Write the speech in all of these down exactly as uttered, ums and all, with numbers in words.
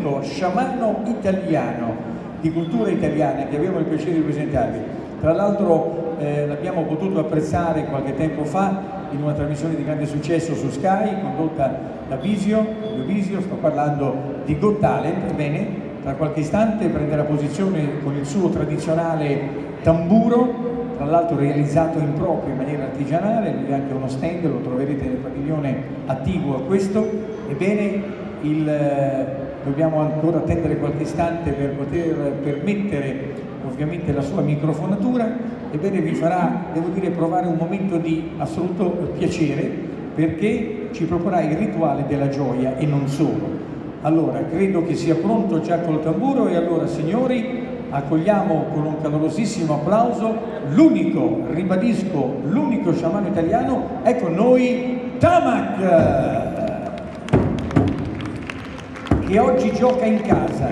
unico sciamano italiano di cultura italiana che abbiamo il piacere di presentarvi. Tra l'altro eh, l'abbiamo potuto apprezzare qualche tempo fa in una trasmissione di grande successo su Sky condotta da Visio, Visio sto parlando di Got Talent. Bene, tra qualche istante prenderà posizione con il suo tradizionale tamburo, tra l'altro realizzato in proprio in maniera artigianale, lui ha anche uno stand, lo troverete nel padiglione attiguo a questo. Ebbene, il, eh, dobbiamo ancora attendere qualche istante per poter permettere ovviamente la sua microfonatura. Ebbene, vi farà, devo dire, provare un momento di assoluto piacere, perché ci proporrà il rituale della gioia e non solo. Allora, credo che sia pronto già col tamburo, e allora, signori, accogliamo con un calorosissimo applauso l'unico, ribadisco, l'unico sciamano italiano, è con noi Tamak, che oggi gioca in casa.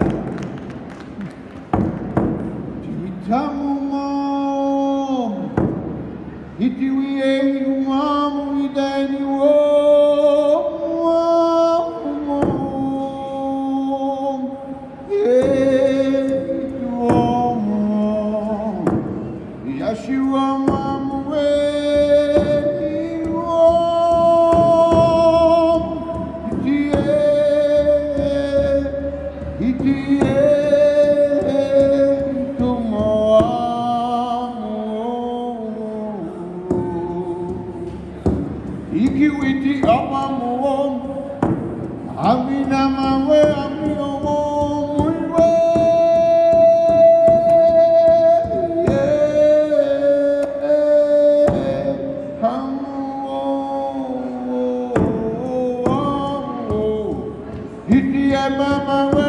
Ci mettiamo un e ti vieni un uomo mi dai un uomo e tu uomo e asci uomo e uomo e ti è e ti è Iki witi amamuom, amina mawe amino mwe, iti amamawe,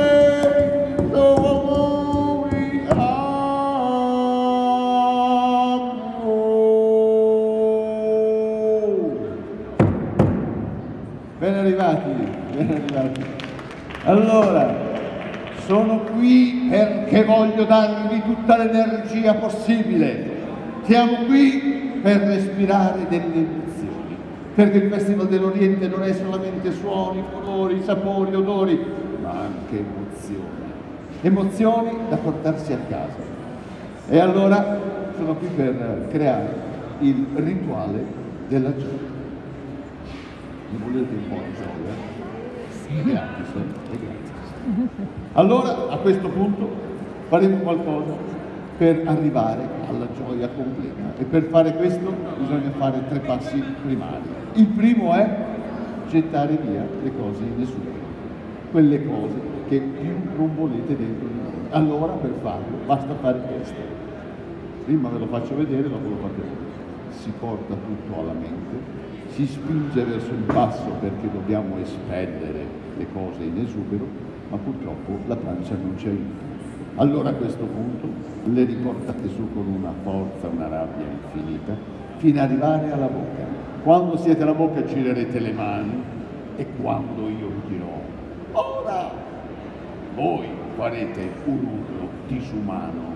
ben arrivati, ben arrivati. Allora, sono qui perché voglio darvi tutta l'energia possibile. Siamo qui per respirare delle emozioni, perché il Festival dell'Oriente non è solamente suoni, colori, sapori, odori, ma anche emozioni. Emozioni da portarsi a casa. E allora sono qui per creare il rituale della gioia. Mi volete un po' di gioia? Sì. Gratis, eh? È gratis. Allora, a questo punto, faremo qualcosa per arrivare alla gioia completa. E per fare questo bisogna fare tre passi primari. Il primo è gettare via le cose in nessuno. Quelle cose che più non volete dentro di voi. Allora, per farlo, basta fare questo. Prima ve lo faccio vedere, dopo lo fate voi. Si porta tutto alla mente. Si spinge verso il basso perché dobbiamo espellere le cose in esubero, ma purtroppo la pancia non ci aiuta. Allora a questo punto le riportate su con una forza, una rabbia infinita, fino ad arrivare alla bocca. Quando siete alla bocca girerete le mani e quando io vi dirò ora, voi farete un urlo disumano.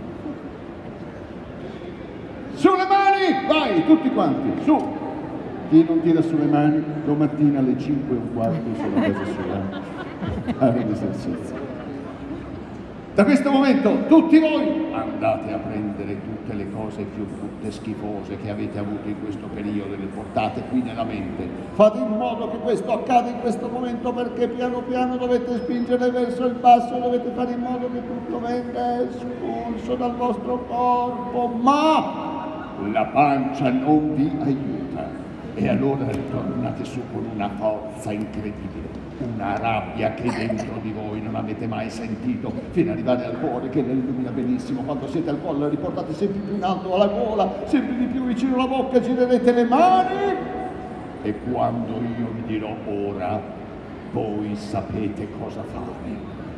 Sulle mani! Vai, tutti quanti, su! Chi non tira sulle mani, domattina alle cinque e un quarto sulla casa sua, fare l'esercizio. Da questo momento tutti voi andate a prendere tutte le cose più brutte e schifose che avete avuto in questo periodo e le portate qui nella mente. Fate in modo che questo accada in questo momento, perché piano piano dovete spingere verso il basso, dovete fare in modo che tutto venga espulso dal vostro corpo, ma la pancia non vi aiuta. E allora ritornate su con una forza incredibile, una rabbia che dentro di voi non avete mai sentito, fino ad arrivare al cuore che la illumina benissimo. Quando siete al cuore la riportate sempre più in alto alla gola, sempre di più vicino alla bocca, girerete le mani e quando io vi dirò ora, voi sapete cosa fare.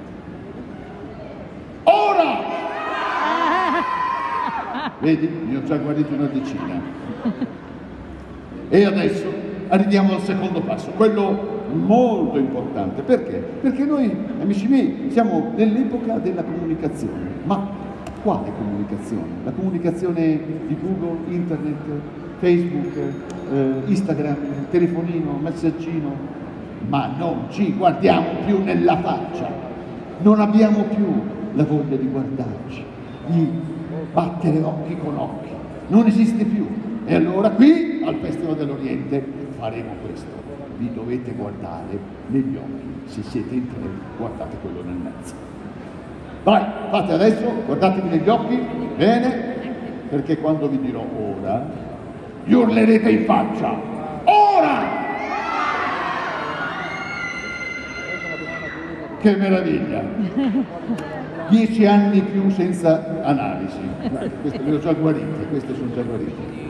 Ora! Vedi? Ne ho già guarito una decina. E adesso arriviamo al secondo passo, quello molto importante. Perché? Perché noi, amici miei, siamo nell'epoca della comunicazione. Ma quale comunicazione? La comunicazione di Google, Internet, Facebook, eh, Instagram, telefonino, messaggino. Ma non ci guardiamo più nella faccia. non abbiamo più la voglia di guardarci, di battere occhi con occhi, non esiste più. E allora qui al Festival dell'Oriente faremo questo, vi dovete guardare negli occhi, se siete in tre guardate quello nel mezzo. Vai, fate adesso, guardatevi negli occhi, bene, perché quando vi dirò ora, gli urlerete in faccia, ora! Che meraviglia! Dieci anni più senza analisi, queste le ho già guarite, queste sono già guarite.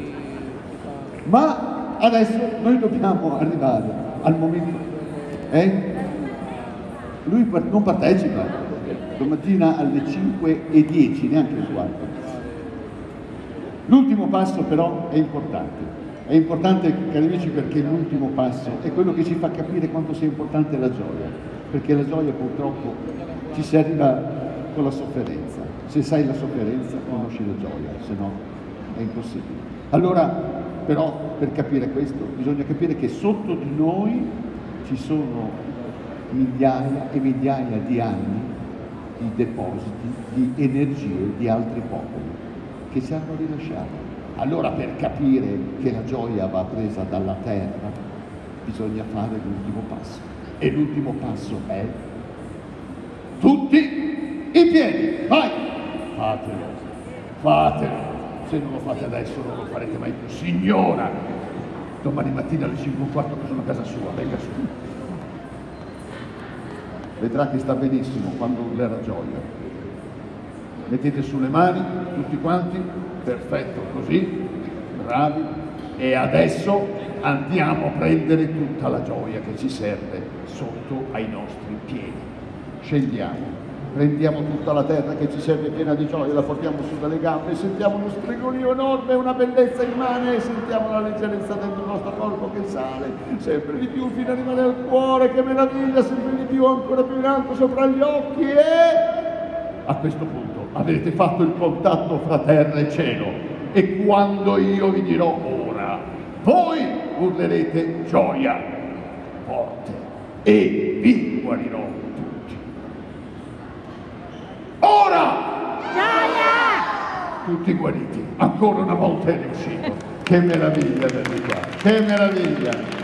Ma adesso noi dobbiamo arrivare al momento, eh? Lui non partecipa, domattina alle cinque e dieci, neanche il quarto. L'ultimo passo però è importante, è importante cari amici perché l'ultimo passo è quello che ci fa capire quanto sia importante la gioia, perché la gioia purtroppo ci si arriva con la sofferenza, se sai la sofferenza conosci la gioia, se no è impossibile. Allora però per capire questo bisogna capire che sotto di noi ci sono migliaia e migliaia di anni di depositi di energie di altri popoli che si hanno rilasciato. Allora per capire che la gioia va presa dalla terra bisogna fare l'ultimo passo e l'ultimo passo è tutti in piedi, vai! Fatelo, fatelo, se non lo fate adesso non lo farete mai più, signora! Domani mattina alle cinque e un quarto che sono a casa sua, venga su. Vedrà che sta benissimo quando urlerà gioia. Mettete sulle mani tutti quanti, perfetto, così, bravi. E adesso andiamo a prendere tutta la gioia che ci serve sotto ai nostri piedi. Scendiamo, prendiamo tutta la terra che ci serve piena di gioia, la portiamo su dalle gambe, sentiamo uno stregolio enorme, una bellezza immane, e sentiamo la leggerezza dentro il nostro corpo che sale sempre di più fino ad arrivare al cuore, che meraviglia, sempre di più, ancora più in alto sopra gli occhi, e a questo punto avete fatto il contatto fra terra e cielo, e quando io vi dirò ora, voi urlerete gioia forte e vi guarirò tutti. Ora! Gioia! Tutti guariti, ancora una volta è riuscito. Che meraviglia, verità, che meraviglia!